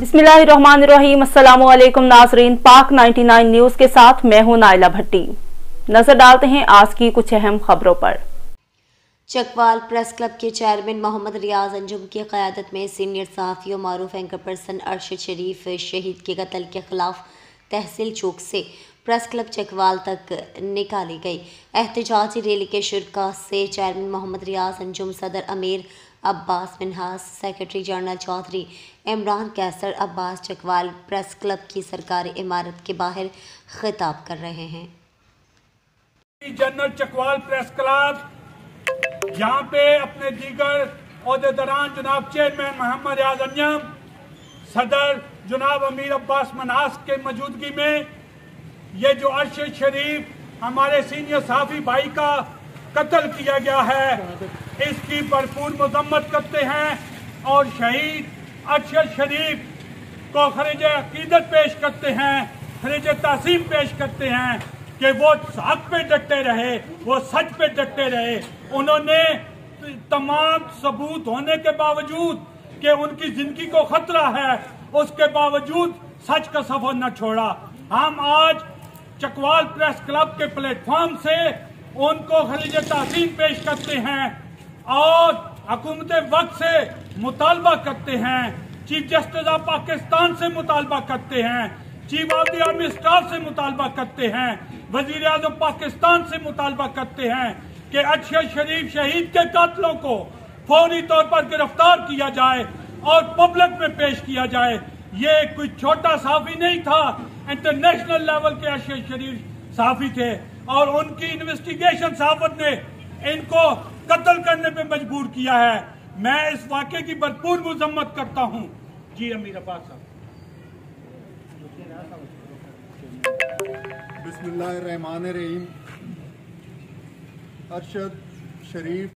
बिस्मिल्लाहिर्रहमानिर्रहीम। अस्सलामु अलैकुम नाज़रीन, पाक 99 न्यूज के साथ मैं हूं नाइला भट्टी। नजर डालते हैं आज की कुछ अहम खबरों पर। चकवाल प्रेस क्लब के चेयरमैन मोहम्मद रियाज अंजुम की क़यादत में सीनियर सहाफ़ी और मारूफ एंकर पर्सन अरशद शरीफ शहीद के कत्ल के खिलाफ तहसील चौक से प्रेस क्लब चकवाल तक निकाली गई। एहतजाजी रैली के शुरका से चेयरमैन मोहम्मद रियाज अंजुम, सदर Amir Abbas Minhas, secretary general Chaudhry Imran Kaiser Abbas Chakwal press club की सरकारी इमारत के बाहर खिताब कर रहे हैं। जनरल चकवाल प्रेस क्लब यहाँ पे अपने दीगर ओहदेदारान जनाब चेयरमैन मोहम्मद रियाज अंजुम, सदर जनाब अमीर अब्बास मिन्हास के मौजूदगी में ये जो अरशद शरीफ हमारे सीनियर सहाफ़ी भाई का कत्ल किया गया है, इसकी भरपूर मजम्मत करते हैं और शहीद अरशद शरीफ को खरीज अकीदत पेश करते हैं, खरीज तहसीम पेश करते हैं कि वो हक पे डटे रहे, वो सच पे डटे रहे। उन्होंने तमाम सबूत होने के बावजूद कि उनकी जिंदगी को खतरा है, उसके बावजूद सच का सफर न छोड़ा। हम आज चकवाल प्रेस क्लब के प्लेटफॉर्म से उनको खरीज तहसीम पेश करते हैं और हुकूमत वक्त से मुतालबा करते हैं, चीफ जस्टिस ऑफ पाकिस्तान से मुतालबा करते हैं, chief of the army staff से मुतालबा करते हैं, वजीर आज़म पाकिस्तान से मुतालबा करते हैं कि अरशद शरीफ शहीद के कातलों को फौरी तौर पर गिरफ्तार किया जाए और पब्लिक में पेश किया जाए। ये कोई छोटा सहाफ़ी नहीं था, इंटरनेशनल लेवल के अरशद शरीफ सहाफ़ी थे और उनकी इन्वेस्टिगेशन सहाफत ने इनको कत्ल करने पे मजबूर किया है। मैं इस वाक़े की भरपूर मजम्मत करता हूँ। जी अमीर अब्बास साहब। बिस्मिल्लाहिर्रहमानिर्रहीम। अरशद शरीफ